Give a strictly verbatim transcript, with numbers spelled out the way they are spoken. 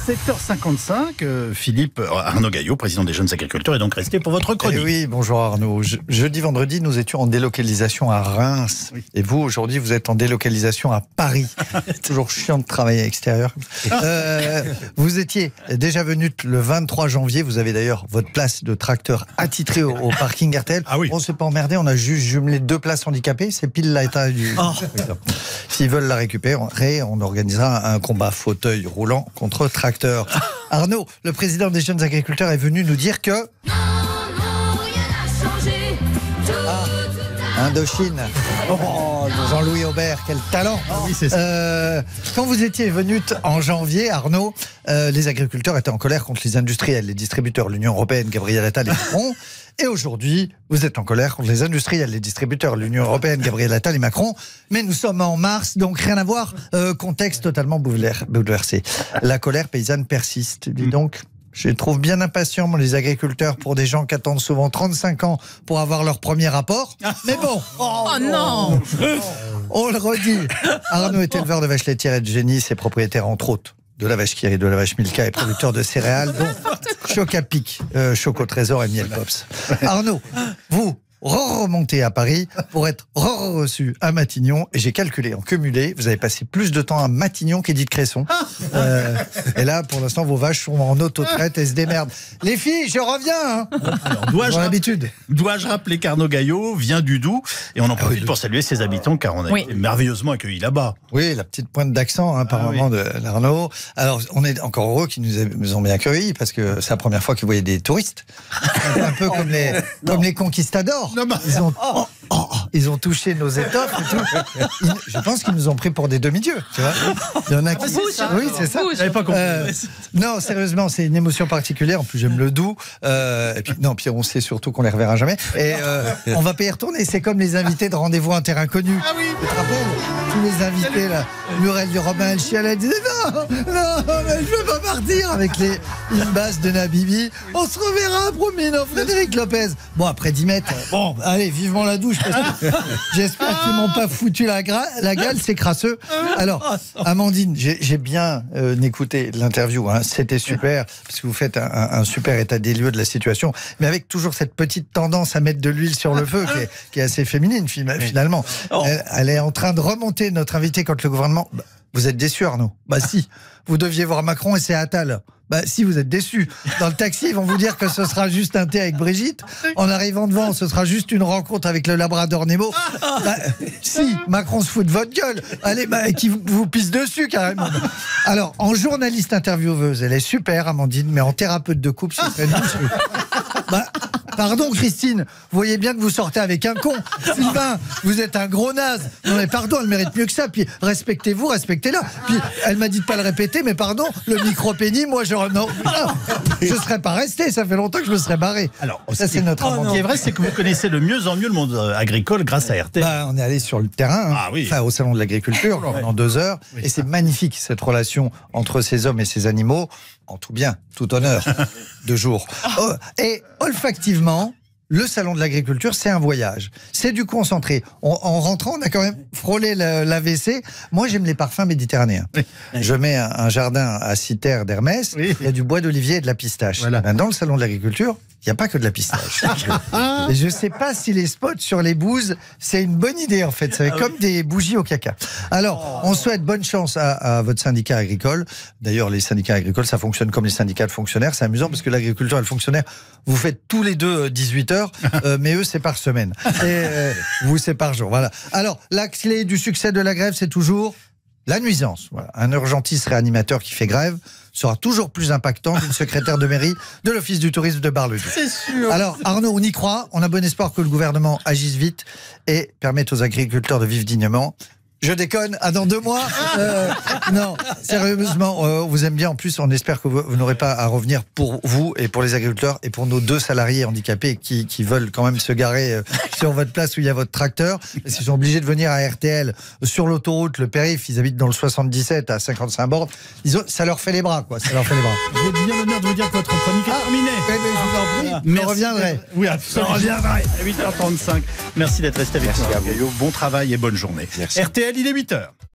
sept heures cinquante-cinq, euh, Philippe euh, Arnaud Gaillot, président des Jeunes Agriculteurs, est donc resté pour votre chronique. Eh oui, bonjour Arnaud. Je, jeudi, vendredi, nous étions en délocalisation à Reims. Oui. Et vous, aujourd'hui, vous êtes en délocalisation à Paris. Toujours chiant de travailler à l'extérieur. Euh, vous étiez déjà venu le vingt-trois janvier. Vous avez d'ailleurs votre place de tracteur attitrée au, au parking R T L. Ah oui. On ne s'est pas emmerdé, on a juste jumelé deux places handicapées. C'est pile l'état du... Oh. S'ils veulent la récupérer, on organisera un combat fauteuil roulant contre tracteur. Arnaud, le président des Jeunes Agriculteurs, est venu nous dire que... Non, non, rien n'a changé. Ah, Indochine. Oh, Jean-Louis Aubert, quel talent. Oui, c'est ça. Euh, quand vous étiez venu en janvier, Arnaud, euh, les agriculteurs étaient en colère contre les industriels, les distributeurs, l'Union européenne, Gabriel Attal et Macron. Et aujourd'hui, vous êtes en colère contre les industriels, les distributeurs, l'Union européenne, Gabriel Attal et Macron. Mais nous sommes en mars, donc rien à voir. Euh, contexte totalement bouleversé. La colère paysanne persiste. Dis donc, je les trouve bien impatients, moi, les agriculteurs, pour des gens qui attendent souvent trente-cinq ans pour avoir leur premier rapport. Mais bon. Oh, oh non. On le redit. Arnaud est éleveur de vaches laitières et de génisses et propriétaire, entre autres, de la vache qui rit, de la vache Milka et producteur de céréales, dont Choc à Pic, euh, Choco Trésor et Miel Pops. Arnaud, vous remontez à Paris pour être reçu à Matignon, et j'ai calculé en cumulé, vous avez passé plus de temps à Matignon qu'Édith Cresson. Euh, et là, pour l'instant, vos vaches sont en auto-traite et se démerdent. Les filles, je reviens. Hein. Alors, dois-je l'habitude. Dois-je rappeler qu'Arnaud Gaillot vient du Doubs, et on en profite ah oui, pour saluer ses habitants, car on a oui. été merveilleusement accueilis là-bas. Oui, la petite pointe d'accent hein, par ah moment oui. de l'Arnaud. Alors, on est encore heureux qu'ils nous, nous ont bien accueillis, parce que c'est la première fois qu'ils voyaient des touristes. Un peu comme les, comme les conquistadors. Non, bah, ils, ont, oh, oh, ils ont touché nos étoffes et tout. Ils, je pense qu'ils nous ont pris pour des demi-dieux. Tu vois, il y en a qui. Ça, oui, c'est ça. J'avais pas compris. Euh, non, sérieusement, c'est une émotion particulière. En plus, j'aime le Doubs. Euh, et puis, non, puis on sait surtout qu'on les reverra jamais. Et euh, on va pas y retourner. C'est comme les invités de Rendez-vous à un terrain connu. Ah oui. Tu te rappelles? Tous les invités là, Muriel du Robin, elle chialait, elle disait non, non, mais je veux pas partir avec les une basse de Nabibi. On se reverra, promis, non, Frédéric Lopez. Bon, après dix mètres, bon, allez, vivement la douche. J'espère qu'ils m'ont pas foutu la, la gale, c'est crasseux. Alors, Amandine, j'ai bien euh, écouté l'interview, hein, c'était super, parce que vous faites un, un, un super état des lieux de la situation, mais avec toujours cette petite tendance à mettre de l'huile sur le feu, qui est, qui est assez féminine finalement. Elle, elle est en train de remonter notre invité contre le gouvernement. Vous êtes déçu, Arnaud? Bah si, vous deviez voir Macron et c'est Attal. Bah si, vous êtes déçus. Dans le taxi, ils vont vous dire que ce sera juste un thé avec Brigitte. En arrivant devant, ce sera juste une rencontre avec le Labrador Nemo. Bah, si, Macron se fout de votre gueule. Allez, bah, qui vous, vous pisse dessus carrément. Alors, en journaliste intervieweuse, elle est super, Amandine, mais en thérapeute de couple, ce serait nul. Bah, pardon Christine, vous voyez bien que vous sortez avec un con. Sylvain, vous êtes un gros naze. Non mais pardon, elle mérite mieux que ça. Puis respectez-vous, respectez-la. Puis elle m'a dit de pas le répéter, mais pardon, le micro-pénis, moi je non, je serais pas resté. Ça fait longtemps que je me serais barré. Alors ça c'est notre. Oh, ce qui est vrai, c'est que vous connaissez de mieux en mieux le monde agricole grâce à R T L. Bah, on est allé sur le terrain, hein, ah, oui. enfin, au salon de l'agriculture pendant ouais. deux heures, oui. et c'est magnifique cette relation entre ces hommes et ces animaux, en tout bien, tout honneur, de jour. Oh, et olfactivement. Le salon de l'agriculture, c'est un voyage. C'est du concentré. On, en rentrant, on a quand même frôlé l'A V C. Moi, j'aime les parfums méditerranéens. Oui. Je mets un, un jardin à Citerre d'Hermès. Oui. Il y a du bois d'olivier et de la pistache. Voilà. Ben, dans le salon de l'agriculture, il n'y a pas que de la pistache. Et je ne sais pas si les spots sur les bouses, c'est une bonne idée en fait. C'est comme des bougies au caca. Alors, on souhaite bonne chance à, à votre syndicat agricole. D'ailleurs, les syndicats agricoles, ça fonctionne comme les syndicats de fonctionnaires. C'est amusant parce que l'agriculteur et le fonctionnaire, vous faites tous les deux dix-huit heures, euh, mais eux, c'est par semaine. Et euh, vous, c'est par jour. Voilà. Alors, la clé du succès de la grève, c'est toujours la nuisance. Voilà. Un urgentiste réanimateur qui fait grève sera toujours plus impactant qu'une secrétaire de mairie de l'Office du tourisme de Bar-le-Duc. C'est sûr. Alors, Arnaud, on y croit. On a bon espoir que le gouvernement agisse vite et permette aux agriculteurs de vivre dignement. Je déconne, ah dans deux mois euh, non, sérieusement, euh, on vous aime bien. En plus, on espère que vous, vous n'aurez pas à revenir pour vous et pour les agriculteurs et pour nos deux salariés handicapés qui, qui veulent quand même se garer euh, sur votre place où il y a votre tracteur. Parce qu'ils sont obligés de venir à R T L sur l'autoroute, le périph', ils habitent dans le soixante-dix-sept à cinquante-cinq bornes. Ils ont, ça leur fait les bras, quoi. Ça leur fait les bras. J'ai bien l'honneur de vous dire que votre chronique est terminée. Ah, mais, mais je vous en prie, mais je reviendrai. Oui, absolument. Je reviendrai à huit heures trente-cinq. Merci d'être resté avec nous. Bon travail et bonne journée. Merci. R T L, il est huit heures.